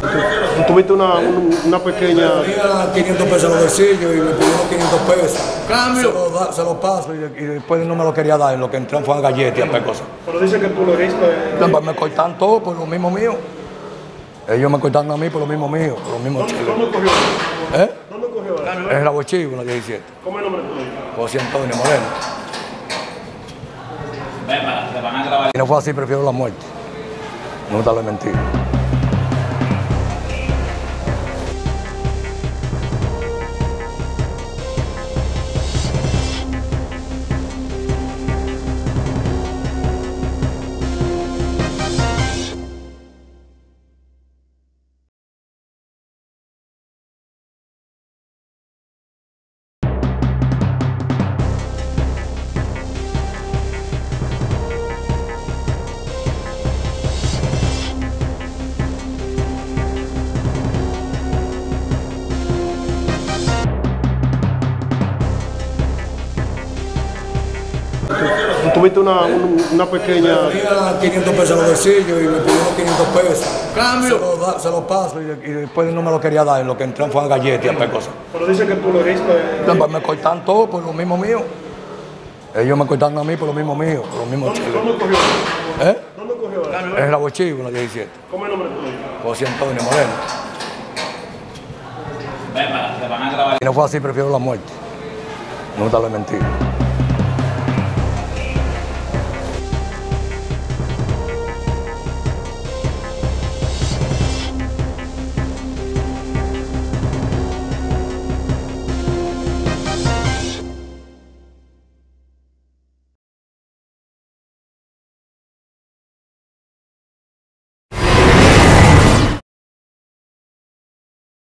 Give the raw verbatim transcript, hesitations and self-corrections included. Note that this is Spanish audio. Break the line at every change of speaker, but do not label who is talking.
¿Tú tuviste una, una pequeña...?
Tenía quinientos pesos en los bolsillos y me pidieron quinientos pesos. ¡Cambio! Se los, da, se los paso y, y después no me lo quería dar. Lo que entraron fue a galletas y a cosas.
Pero dice que tú lo heriste...
Entonces, me cortan todo por lo mismo mío. Ellos me cortan a mí por lo mismo mío, por lo mismo chiles.
¿Dónde cogió?
¿Eh?
¿Dónde cogió?
Es el Aguachivo, en la diecisiete.
¿Cómo es el nombre tuyo?
José Antonio Moreno.
Te van a grabar.
Si no fue así, prefiero la muerte. No te lo he mentido.
¿Tú tuviste una, una pequeña...?
Tenía quinientos pesos en los bolsillos y me pidieron quinientos pesos. ¡Cambio! Se los, da, se los paso y, y después no me lo quería dar. Lo que entraron fue a galletas y a cosas.
Pero dice que tú lo heriste...
Entonces, me cortan todo por lo mismo mío. Ellos me cortan a mí por lo mismo mío, por lo mismo chiles.
¿Dónde cogió?
¿Eh?
¿Dónde cogió?
Es el Aguachivo, en la diecisiete.
¿Cómo es el nombre tuyo?
José Antonio Moreno.
Te van a grabar.
Si no fue así, prefiero la muerte. No te lo he mentido.